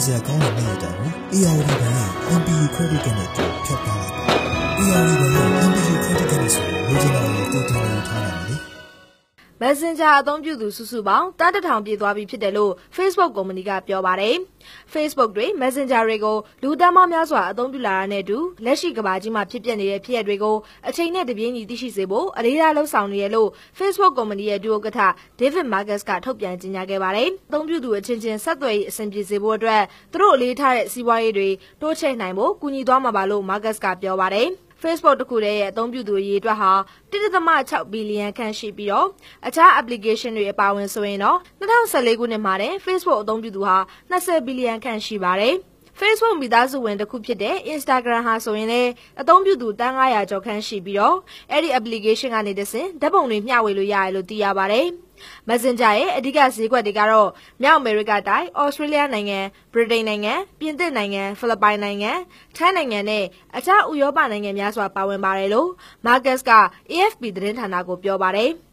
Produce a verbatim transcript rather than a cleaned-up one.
စရာကောင်းတဲ့နေ့ရက်တော်ကို A R D ဘဏ်ရဲ့ M P U Credit Card နဲ့ဖြတ်ထားလိုက်ပါ A R D ဘဏ်ရဲ့ M P U Credit Card နဲ့ဆိုရင်လိုချင်တာကိုတူတူလေးထားနိုင်တယ် Messenger အသုံးပြုသူစုစုပေါင်းတန်းတထောင်ပြည့်သွားပြီဖြစ်တယ်လို့ Facebook ကုမ္ပဏီကပြောပါတယ် Facebook တွေ Messenger တွေကိုလူသန်းပေါင်းများစွာအသုံးပြုလာတာနဲ့အတူလက်ရှိကမ္ဘာကြီးမှာဖြစ်ပျက်နေတဲ့ဖြစ်ရပ်တွေကိုအချိန်နဲ့တပြေးညီသိရှိစေဖို့အလေးထားလှုံ့ဆော်နေရလို့ Facebook ကုမ္ပဏီရဲ့ဒုဥက္ကဋ္ဌ David Marcus ကထုတ်ပြန်ကြေညာခဲ့ပါတယ်အသုံးပြုသူအချင်းချင်းဆက်သွယ်ရေးအဆင်ပြေစေဖို့အတွက်သူတို့အလေးထားတဲ့စီးပွားရေးတွေတိုးချဲ့နိုင်ဖို့ကူညီသွားမှာပါလို့ Marcus ကပြောပါတယ်Facebook တခုတည်းရဲ့အသုံးပြုသူအရေအတွက်ဟာ one point six ဘီလီယံခန့်ရှိပြီးတော့အခြား application တွေအပါအဝင်ဆိုရင်တော့two thousand fourteenခုနှစ်မှာတဲ့ Facebook အသုံးပြုသူဟာtwentyဘီလီယံခန့်ရှိပါတယ် Facebook မိသားစုဝင်တစ်ခုဖြစ်တဲ့ Instagram ဟာဆိုရင်လည်းအသုံးပြုသူတန်းfive hundredကျော်ခန့်ရှိပြီးတော့အဲ့ဒီ application ကနေတဆင့်ဓာတ်ပုံတွေမျှဝေလို့ရတယ်လို့သိရပါတယ် Messenger ရဲ့အဓိကဈေးကွက်တွေကတော့မြောက်အမေရိကတိုင်း Australia နိုင်ငံ Britain နိုင်ငံပြင်သစ်နိုင်ငံ ဖိလစ်ပိုင်နိုင်ငံထိုင်းနိုင်ငံနဲ့အခြားဥရောပနိုင်ငံများစွာပါဝင်ပါတယ်လို့ Marcus က A F P သတင်းဌာနကိုပြောပါတယ်